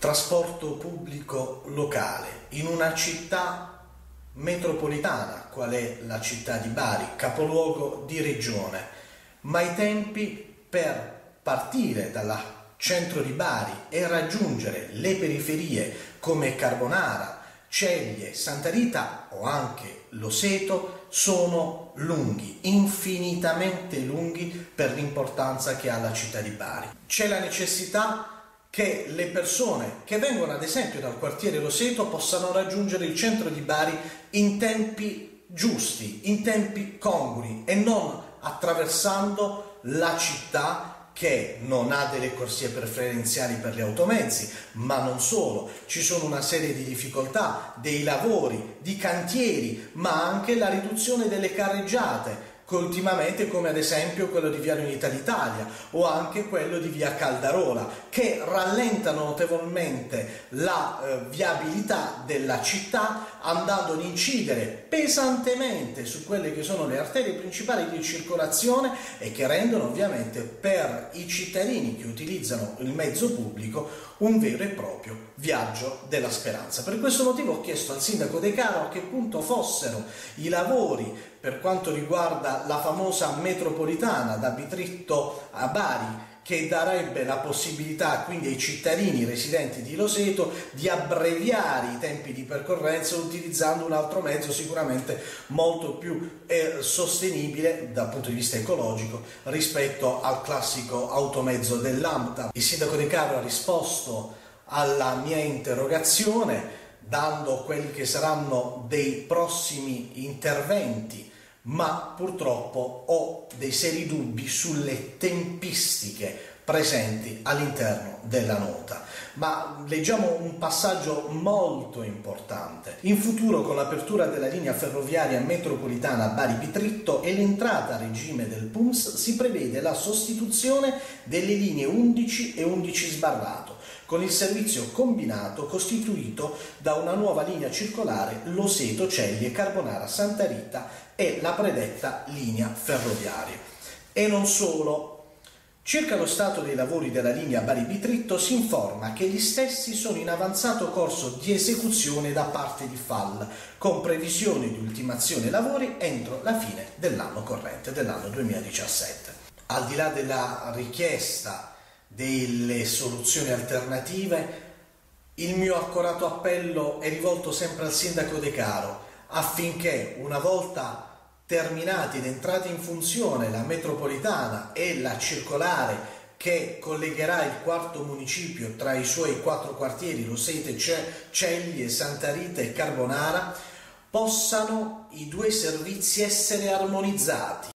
trasporto pubblico locale in una città metropolitana, qual è la città di Bari, capoluogo di regione, ma i tempi per partire dal centro di Bari e raggiungere le periferie come Carbonara, Ceglie, Santa Rita o anche Loseto sono lunghi, infinitamente lunghi per l'importanza che ha la città di Bari. C'è la necessità che le persone che vengono ad esempio dal quartiere Loseto possano raggiungere il centro di Bari in tempi giusti, in tempi congrui e non attraversando la città che non ha delle corsie preferenziali per gli automezzi, ma non solo, ci sono una serie di difficoltà, dei lavori, di cantieri, ma anche la riduzione delle carreggiate, ultimamente come ad esempio quello di via Unità d'Italia o anche quello di via Caldarola, che rallentano notevolmente la viabilità della città, andando ad incidere pesantemente su quelle che sono le arterie principali di circolazione e che rendono ovviamente per i cittadini che utilizzano il mezzo pubblico un vero e proprio viaggio della speranza. Per questo motivo ho chiesto al sindaco De Caro a che punto fossero i lavori per quanto riguarda la famosa metropolitana da Bitritto a Bari, che darebbe la possibilità quindi ai cittadini residenti di Loseto di abbreviare i tempi di percorrenza utilizzando un altro mezzo sicuramente molto più sostenibile dal punto di vista ecologico rispetto al classico automezzo dell'AMTA. Il sindaco De Caro ha risposto alla mia interrogazione dando quelli che saranno dei prossimi interventi, ma purtroppo ho dei seri dubbi sulle tempistiche presenti all'interno della nota. Ma leggiamo un passaggio molto importante. In futuro, con l'apertura della linea ferroviaria metropolitana Bari-Bitritto e l'entrata a regime del PUMS, si prevede la sostituzione delle linee 11 e 11 sbarrato, con il servizio combinato costituito da una nuova linea circolare Loseto, Ceglie, Carbonara, Santa Rita e la predetta linea ferroviaria. E non solo. Circa lo stato dei lavori della linea Bari-Bitritto si informa che gli stessi sono in avanzato corso di esecuzione da parte di FAL, con previsione di ultimazione lavori entro la fine dell'anno corrente, dell'anno 2017. Al di là della richiesta delle soluzioni alternative, il mio accorato appello è rivolto sempre al sindaco De Caro affinché una volta terminati ed entrati in funzione la metropolitana e la circolare che collegherà il quarto municipio tra i suoi 4 quartieri, Loseto, Ceglie, Santa Rita e Carbonara, possano i due servizi essere armonizzati